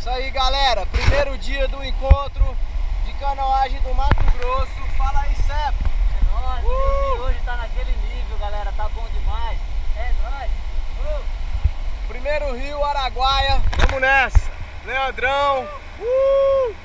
Isso aí, galera. Primeiro dia do encontro de canoagem do Mato Grosso. Fala aí, Sepp. É nóis, o riozinho hoje tá naquele nível, galera. Tá bom demais. É nóis. Primeiro rio, Araguaia. Vamos nessa. Leandrão.